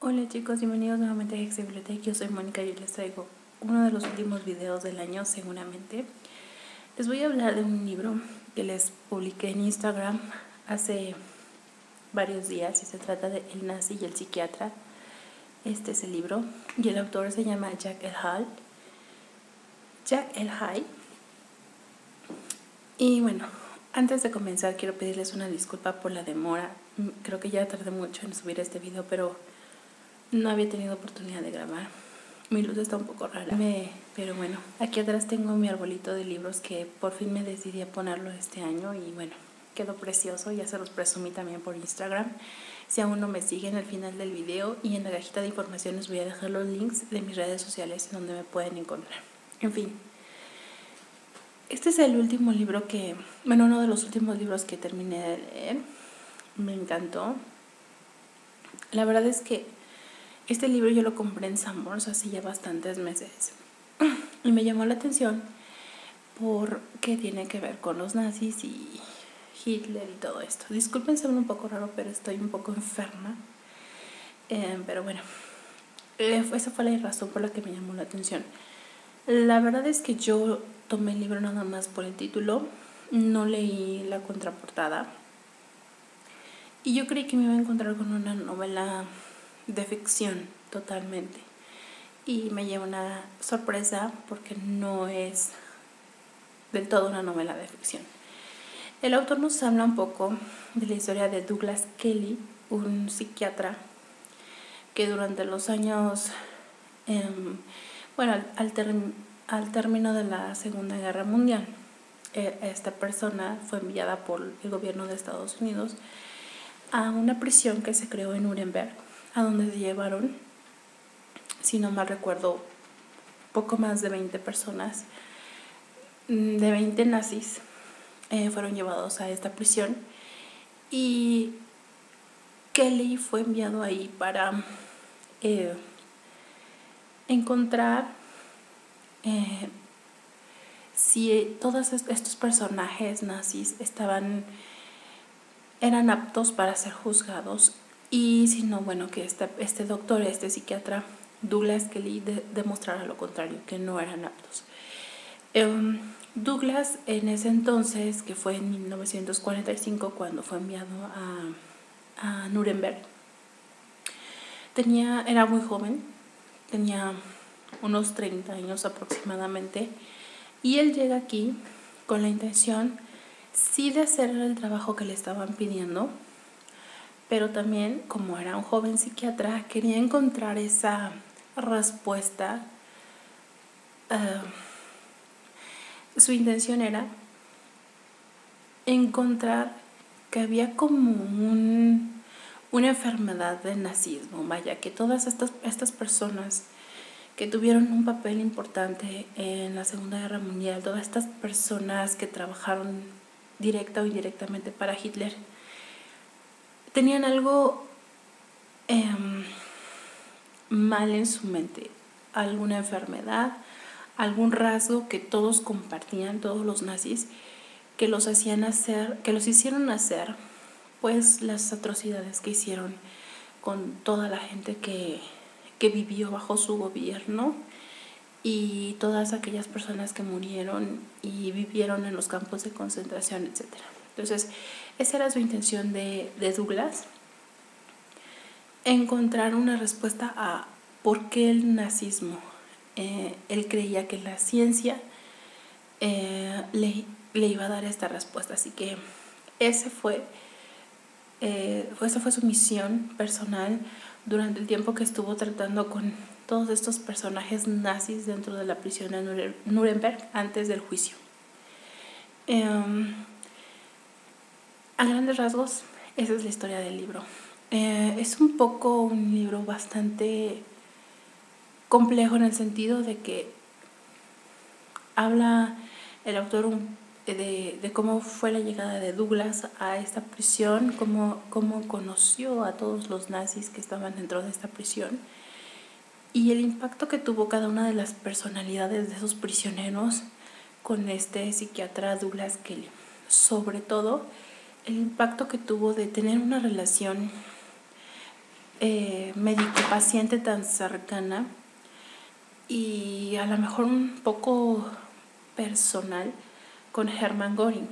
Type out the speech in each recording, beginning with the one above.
Hola chicos, bienvenidos nuevamente a Hexe Biblioteca. Yo soy Mónica y hoy les traigo uno de los últimos videos del año seguramente. Les voy a hablar de un libro que les publiqué en Instagram hace varios días y se trata de El nazi y el psiquiatra. Este es el libro y el autor se llama Jack L. Hyde. Y bueno, antes de comenzar quiero pedirles una disculpa por la demora. Creo que ya tardé mucho en subir este video, pero no había tenido oportunidad de grabar. Mi luz está un poco rara, pero bueno, aquí atrás tengo mi arbolito de libros que por fin me decidí a ponerlo este año y bueno, quedó precioso. Ya se los presumí también por Instagram. Si aún no me siguen, al final del video y en la cajita de información les voy a dejar los links de mis redes sociales donde me pueden encontrar. En fin, este es el último libro uno de los últimos libros que terminé de leer. Me encantó. La verdad es que este libro yo lo compré en Sanborns hace ya bastantes meses y me llamó la atención porque tiene que ver con los nazis y Hitler y todo esto. Disculpen, suena un poco raro, pero estoy un poco enferma. Pero bueno, esa fue la razón por la que me llamó la atención. La verdad es que yo tomé el libro nada más por el título, no leí la contraportada y yo creí que me iba a encontrar con una novela de ficción totalmente. Y me lleva una sorpresa porque no es del todo una novela de ficción. El autor nos habla un poco de la historia de Douglas Kelly, un psiquiatra que durante los años, al término de la Segunda Guerra Mundial, esta persona fue enviada por el gobierno de Estados Unidos a una prisión que se creó en Nuremberg, a donde se llevaron, si no mal recuerdo, poco más de 20 personas, de 20 nazis, fueron llevados a esta prisión y Kelly fue enviado ahí para encontrar si todos estos personajes nazis eran aptos para ser juzgados y si no, bueno, que este doctor, este psiquiatra Douglas Kelly demostrara lo contrario, que no eran aptos. Douglas en ese entonces, que fue en 1945 cuando fue enviado a Nuremberg, era muy joven, tenía unos 30 años aproximadamente, y él llega aquí con la intención sí de hacer el trabajo que le estaban pidiendo, pero también, como era un joven psiquiatra, quería encontrar esa respuesta. Su intención era encontrar que había como una enfermedad del nazismo, vaya, que todas estas personas que tuvieron un papel importante en la Segunda Guerra Mundial, todas estas personas que trabajaron directa o indirectamente para Hitler, tenían algo mal en su mente, alguna enfermedad, algún rasgo que todos compartían, todos los nazis, que los hicieron hacer pues las atrocidades que hicieron con toda la gente que vivió bajo su gobierno y todas aquellas personas que murieron y vivieron en los campos de concentración, etc. Entonces, esa era su intención de Douglas, encontrar una respuesta a por qué el nazismo. Él creía que la ciencia le iba a dar esta respuesta, así que esa fue su misión personal durante el tiempo que estuvo tratando con todos estos personajes nazis dentro de la prisión de Nuremberg antes del juicio. A grandes rasgos, esa es la historia del libro. Es un libro bastante complejo en el sentido de que habla el autor de cómo fue la llegada de Douglas a esta prisión, cómo conoció a todos los nazis que estaban dentro de esta prisión y el impacto que tuvo cada una de las personalidades de esos prisioneros con este psiquiatra Douglas Kelly. Sobre todo, el impacto que tuvo de tener una relación médico-paciente tan cercana y a lo mejor un poco personal con Hermann Göring.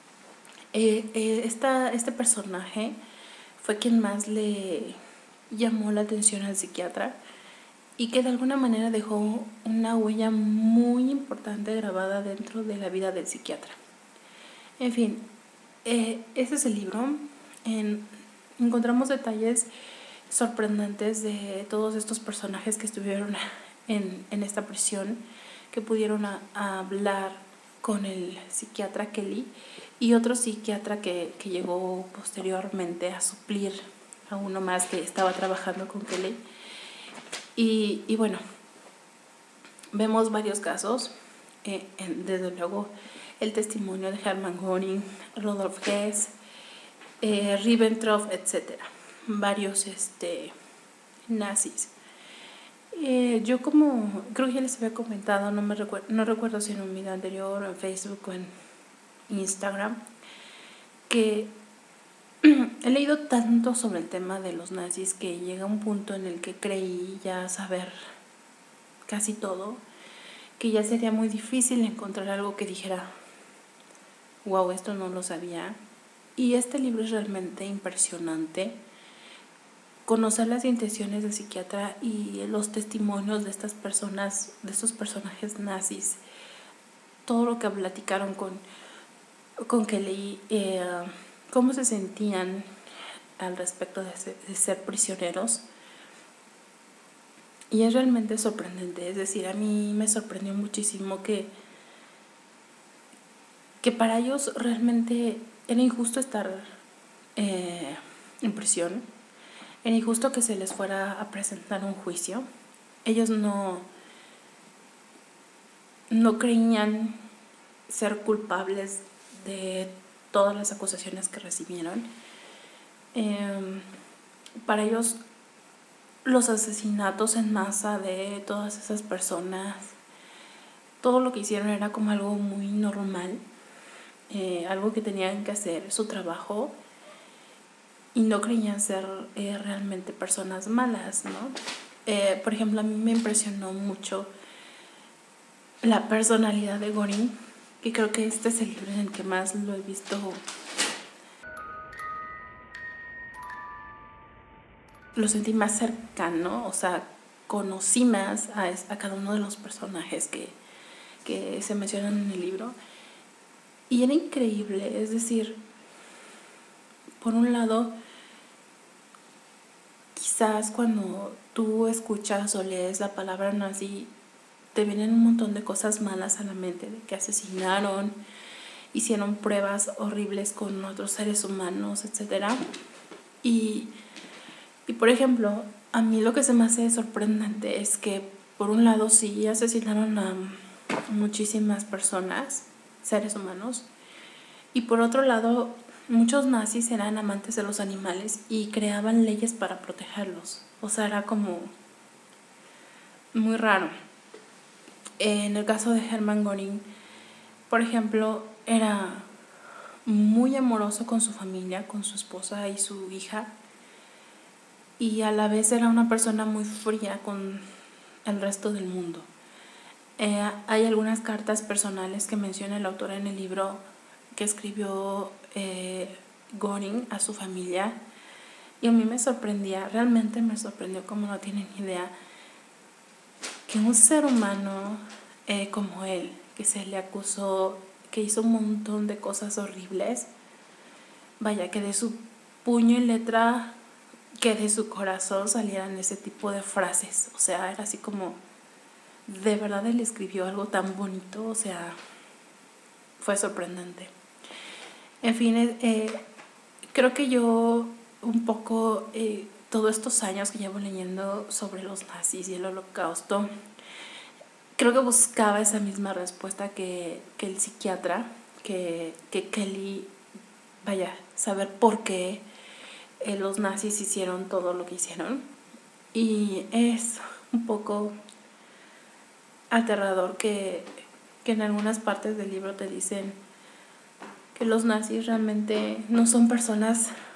Este personaje fue quien más le llamó la atención al psiquiatra y que de alguna manera dejó una huella muy importante grabada dentro de la vida del psiquiatra. En fin, ese es el libro. Encontramos detalles sorprendentes de todos estos personajes que estuvieron en esta prisión, que pudieron hablar con el psiquiatra Kelly y otro psiquiatra que llegó posteriormente a suplir a uno más que estaba trabajando con Kelly. Y bueno, vemos varios casos, desde luego el testimonio de Hermann Göring, Rudolf Hess, Ribbentrop, etc. Varios nazis. Yo creo que ya les había comentado, no recuerdo si en un video anterior, en Facebook o en Instagram, que he leído tanto sobre el tema de los nazis que llega un punto en el que creí ya saber casi todo, que ya sería muy difícil encontrar algo que dijera, wow, esto no lo sabía. Y este libro es realmente impresionante. Conocer las intenciones del psiquiatra y los testimonios de estas personas, de estos personajes nazis, todo lo que platicaron con Kelly, cómo se sentían al respecto de ser prisioneros. Y es realmente sorprendente, es decir, a mí me sorprendió muchísimo que para ellos realmente era injusto estar en prisión, era injusto que se les fuera a presentar un juicio. Ellos no creían ser culpables de todas las acusaciones que recibieron. Para ellos los asesinatos en masa de todas esas personas, todo lo que hicieron era como algo muy normal, algo que tenían que hacer, su trabajo, y no creían ser realmente personas malas, ¿no? Por ejemplo, a mí me impresionó mucho la personalidad de Göring, que creo que este es el libro en el que más lo he visto, lo sentí más cercano, o sea, conocí más a cada uno de los personajes que se mencionan en el libro. Y era increíble, es decir, por un lado, quizás cuando tú escuchas o lees la palabra nazi, te vienen un montón de cosas malas a la mente, de que asesinaron, hicieron pruebas horribles con otros seres humanos, etc. Y por ejemplo, a mí lo que se me hace sorprendente es que por un lado sí asesinaron a muchísimas personas, seres humanos, y por otro lado muchos nazis eran amantes de los animales y creaban leyes para protegerlos. O sea, era como muy raro. En el caso de Hermann Göring, por ejemplo, era muy amoroso con su familia, con su esposa y su hija, y a la vez era una persona muy fría con el resto del mundo. Hay algunas cartas personales que menciona el autor en el libro que escribió Göring a su familia, y a mí me sorprendía, realmente me sorprendió, como no tienen idea, que un ser humano como él, que se le acusó, que hizo un montón de cosas horribles, vaya, que de su puño y letra, que de su corazón salieran ese tipo de frases. O sea, era así como, de verdad él escribió algo tan bonito, o sea, fue sorprendente. En fin, creo que yo un poco, todos estos años que llevo leyendo sobre los nazis y el Holocausto, creo que buscaba esa misma respuesta que el psiquiatra, que Kelly, vaya, saber por qué los nazis hicieron todo lo que hicieron. Y es un poco aterrador que en algunas partes del libro te dicen que los nazis realmente no son personas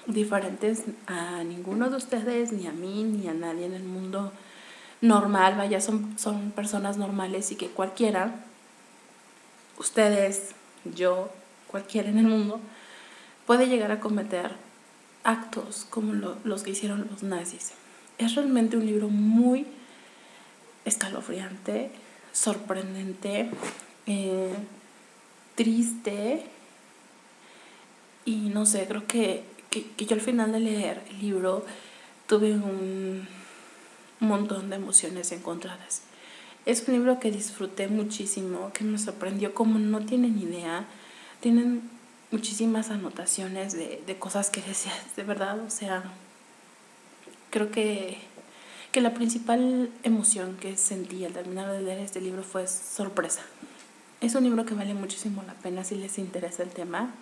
diferentes a ninguno de ustedes, ni a mí, ni a nadie en el mundo normal. Vaya, son personas normales y que cualquiera, ustedes, yo, cualquiera en el mundo, puede llegar a cometer actos como los que hicieron los nazis. Es realmente un libro muy escalofriante, sorprendente, triste, y no sé, creo que yo al final de leer el libro tuve un montón de emociones encontradas. Es un libro que disfruté muchísimo, que me sorprendió como no tienen idea. Tienen muchísimas anotaciones de cosas que decías, de verdad, o sea, creo que la principal emoción que sentí al terminar de leer este libro fue sorpresa. Es un libro que vale muchísimo la pena si les interesa el tema.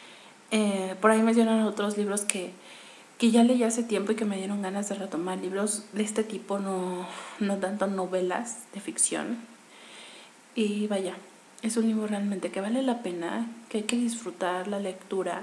Por ahí mencionan otros libros que ya leí hace tiempo y que me dieron ganas de retomar, libros de este tipo, no tanto novelas de ficción. Y vaya, es un libro realmente que vale la pena, que hay que disfrutar la lectura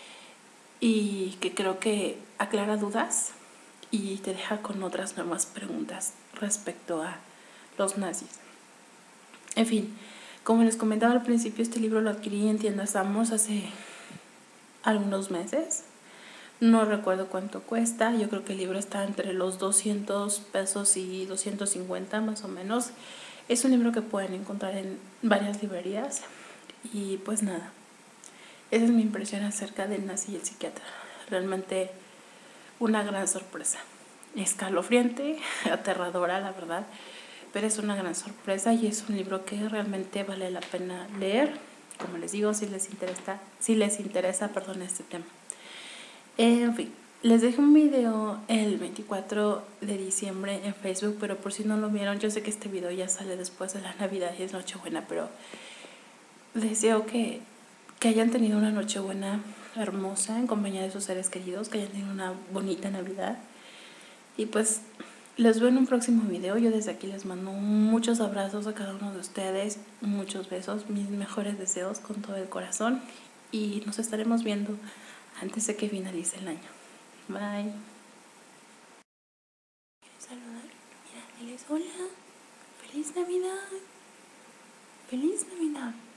y que creo que aclara dudas y te deja con otras nuevas preguntas respecto a los nazis. En fin, como les comentaba al principio, este libro lo adquirí en tiendas Amos hace algunos meses. No recuerdo cuánto cuesta, yo creo que el libro está entre los 200 pesos y 250 más o menos. Es un libro que pueden encontrar en varias librerías. Y pues nada, esa es mi impresión acerca del nazi y el psiquiatra. Realmente una gran sorpresa. Escalofriante, aterradora la verdad, pero es una gran sorpresa y es un libro que realmente vale la pena leer. Como les digo, si les interesa este tema. En fin, les dejé un video el 24 de diciembre en Facebook, pero por si no lo vieron, yo sé que este video ya sale después de la Navidad y es Nochebuena, pero deseo que hayan tenido una Nochebuena hermosa en compañía de sus seres queridos, que hayan tenido una bonita Navidad. Y pues les veo en un próximo video. Yo desde aquí les mando muchos abrazos a cada uno de ustedes, muchos besos, mis mejores deseos con todo el corazón. Y nos estaremos viendo antes de que finalice el año. Bye. ¿Quieres saludar? Mira, diles hola. ¡Feliz Navidad! ¡Feliz Navidad!